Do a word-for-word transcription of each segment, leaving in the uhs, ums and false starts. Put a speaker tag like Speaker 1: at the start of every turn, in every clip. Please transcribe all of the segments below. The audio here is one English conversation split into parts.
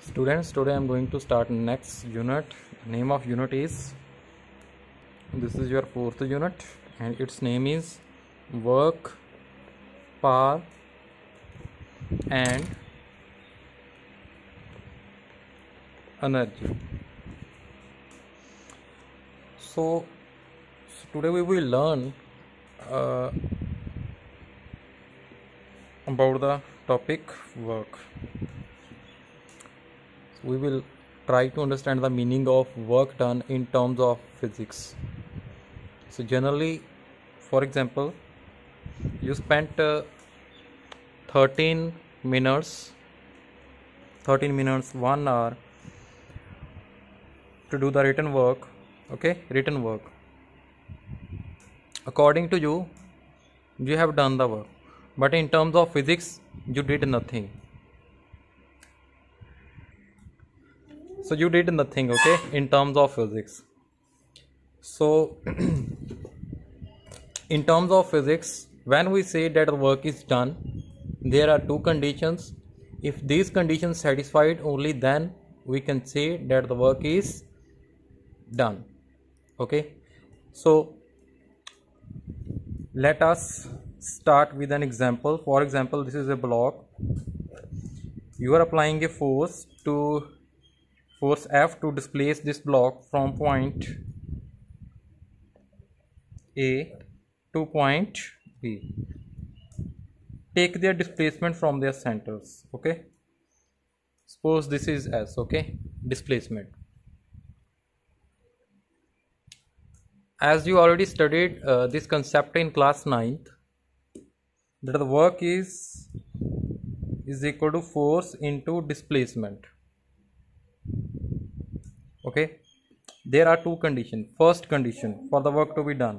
Speaker 1: Students, today I am going to start next unit. Name of unit is, this is your fourth unit and its name is work, power and energy. So, so today we will learn uh, about the topic work. We will try to understand the meaning of work done in terms of physics. So generally, for example, you spent uh, thirteen minutes, thirteen minutes, one hour to do the written work. Okay, written work. According to you, you have done the work, but in terms of physics, you did nothing. So you did nothing, okay, in terms of physics. So in terms of physics, when we say that the work is done, there are two conditions. If these conditions satisfied, only then we can say that the work is done. Okay, so let us start with an example. For example, this is a block. You are applying a force to force F to displace this block from point A to point B. Take their displacement from their centers. Okay, suppose this is S. Okay, displacement. As you already studied uh, this concept in class ninth, that the work is is equal to force into displacement. Okay, there are two conditions. First condition, for the work to be done,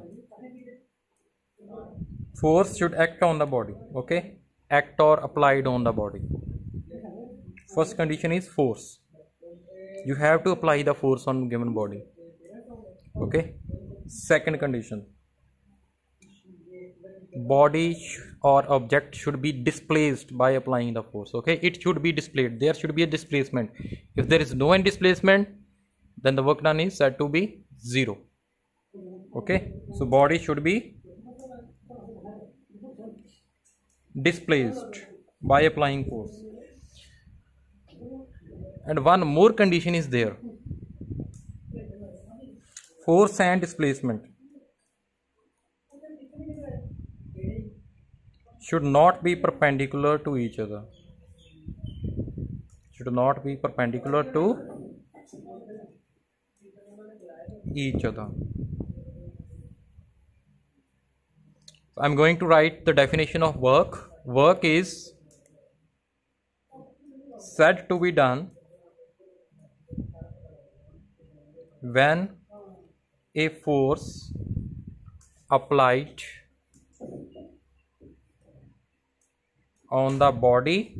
Speaker 1: force should act on the body. Okay, act or applied on the body. First condition is force. You have to apply the force on given body. Okay, second condition, body or object should be displaced by applying the force. Okay, it should be displaced. There should be a displacement. If there is no any displacement, then the work done is said to be zero. Okay, so body should be displaced by applying force. And one more condition is there, force and displacement should not be perpendicular to each other. Should not be perpendicular to each other. I am going to write the definition of work. Work is said to be done when a force applied on the body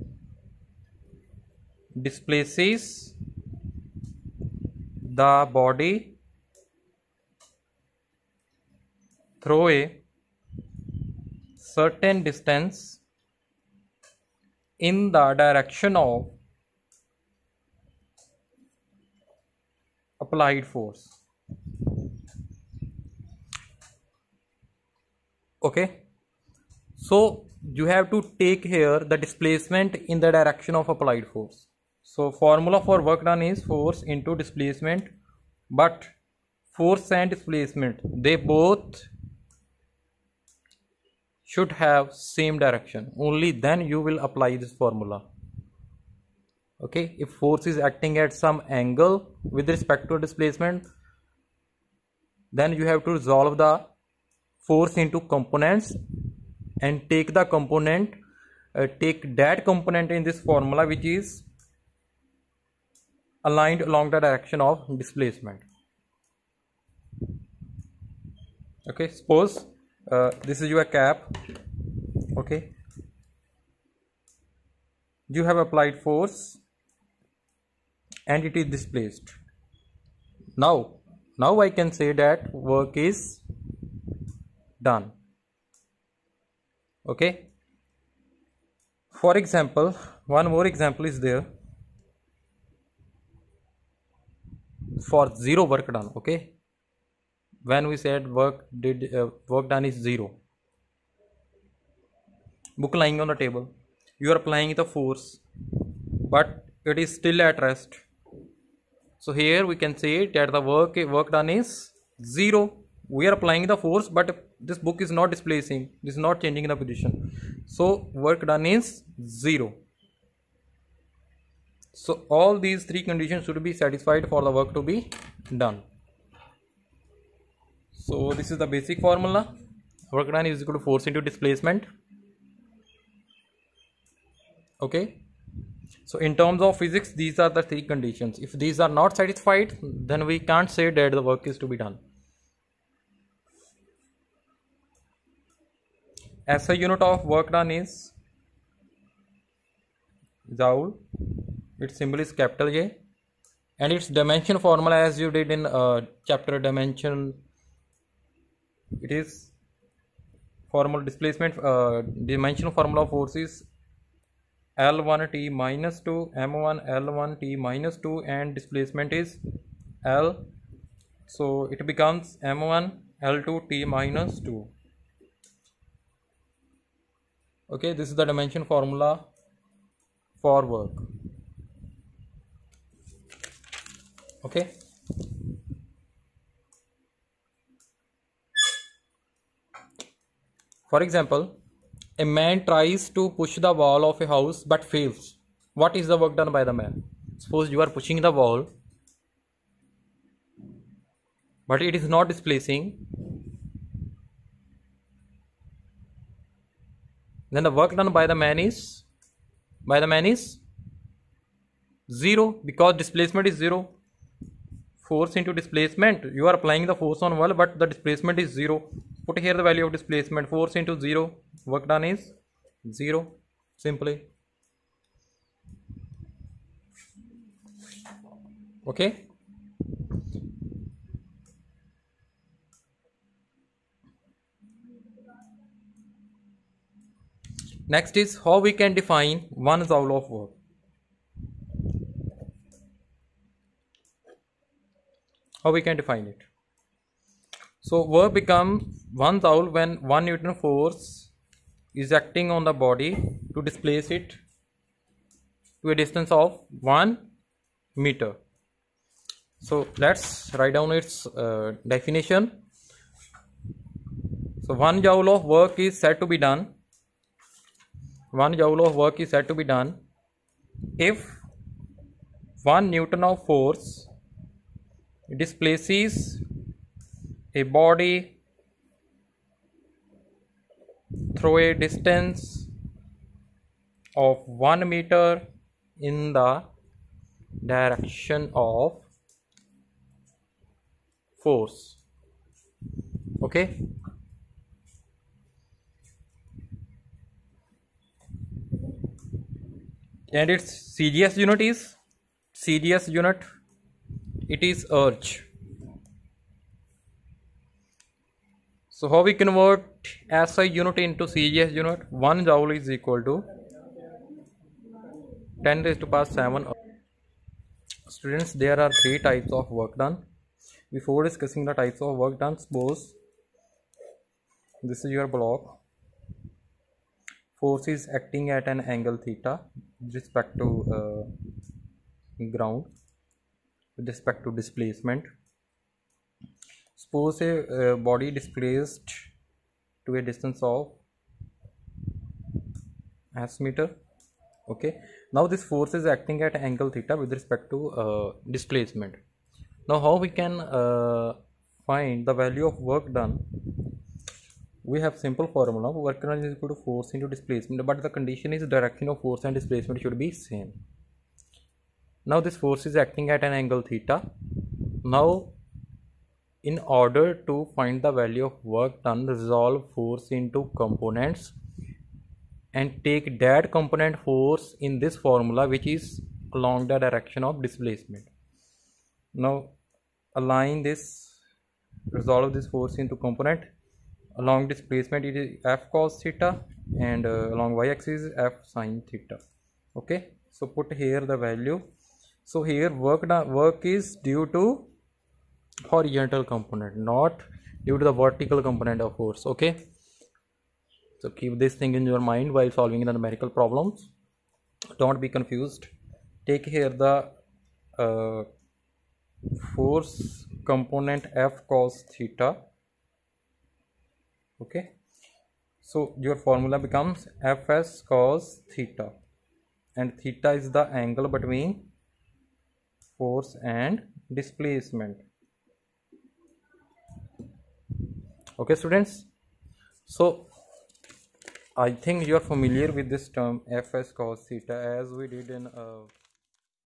Speaker 1: displaces the body through a certain distance in the direction of applied force. Okay, so you have to take here the displacement in the direction of applied force. So formula for work done is force into displacement, but force and displacement, they both should have same direction. Only then you will apply this formula. Okay, if force is acting at some angle with respect to displacement, then you have to resolve the force into components and take the component, uh, take that component in this formula which is aligned along the direction of displacement. Okay, suppose uh, this is your cap. Okay, you have applied force and it is displaced. Now, now I can say that work is done. Okay, for example, one more example is there. for zero work done. Okay, when we said work did uh, work done is zero, book lying on the table, you are applying the force but it is still at rest. So here we can say that the work work done is zero. We are applying the force but this book is not displacing, this is not changing the position, so work done is zero. So all these three conditions should be satisfied for the work to be done. So this is the basic formula. Work done is equal to force into displacement. Okay, so in terms of physics, these are the three conditions. If these are not satisfied, then we can't say that the work is to be done. S I unit of work done is joule. Its symbol is capital J, and its dimension formula, as you did in uh, chapter dimension, it is formula displacement uh, dimensional formula of force is L one T minus two, M one L one T minus two, and displacement is L, so it becomes M one L two T minus two. Okay, this is the dimension formula for work. Okay, for example, a man tries to push the wall of a house but fails. What is the work done by the man? Suppose you are pushing the wall but it is not displacing, then the work done by the man is by the man is zero, because displacement is zero. Force into displacement, you are applying the force on wall but the displacement is zero. Put here the value of displacement, force into zero, work done is zero, simply. Okay, next is how we can define one joule of work. How we can define it? So work becomes one joule when one Newton force is acting on the body to displace it to a distance of one meter. So let's write down its uh, definition. So one joule of work is said to be done. One joule of work is said to be done if one Newton of force displaces a body through a distance of one meter in the direction of force. Okay, and its C G S unit is C G S unit it is urge. So how we convert S I unit into C G S unit? One joule is equal to ten raised to power seven. Students, there are three types of work done. Before discussing the types of work done, suppose this is your block. Force is acting at an angle theta with respect to uh, ground, with respect to displacement. Suppose a uh, body displaced to a distance of s meter. Okay, now this force is acting at angle theta with respect to uh, displacement. Now how we can uh, find the value of work done? We have simple formula, work done is equal to force into displacement, but the condition is direction of force and displacement should be same. Now this force is acting at an angle theta. Now in order to find the value of work done, resolve force into components and take that component force in this formula which is along the direction of displacement. Now align this, resolve this force into component. Along displacement it is f cos theta, and uh, along y axis f sin theta. Okay, so put here the value. So here work work is due to horizontal component, not due to the vertical component of force. Okay, so keep this thing in your mind while solving the numerical problems. Don't be confused. Take here the uh, force component F cos theta. Okay, so your formula becomes Fs cos theta, and theta is the angle between force and displacement. Okay students, so I think you are familiar with this term Fs cos theta, as we did in uh,